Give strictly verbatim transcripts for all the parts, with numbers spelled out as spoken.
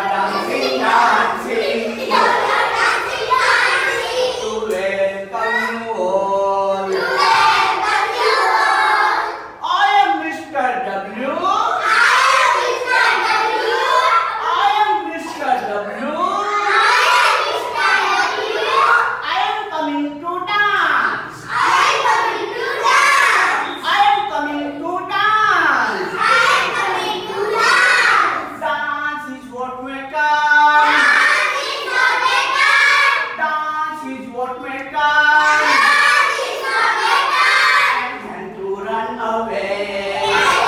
dancing, dancing. We are dancing, dancing. To welcome you all. To welcome you all. I am Mister W. I am Mister W. I am Mister W. I am Mister W. I am coming to dance. I am coming to dance. I am coming to dance. I am coming to dance. Dance is what matters. Dance is what matters. Dance is what matters. Dance is what matters. And to run away.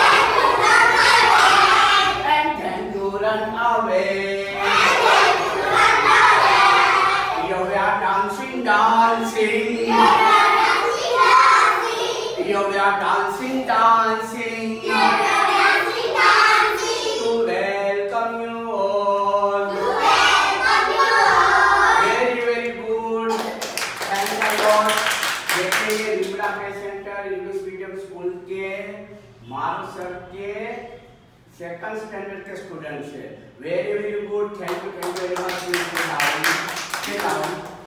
And then to run away. And then to run away. And then to run away. Here we are dancing, dancing. We are dancing, dancing. Here we are dancing, dancing. We are dancing, dancing. To welcome you all. To welcome you all. Very, very good. Thank you Lord. देखिए ये लिम्बड़ा के centre English medium school के मारो sir के second standard के students है. Very very good. Thank you thank you very much.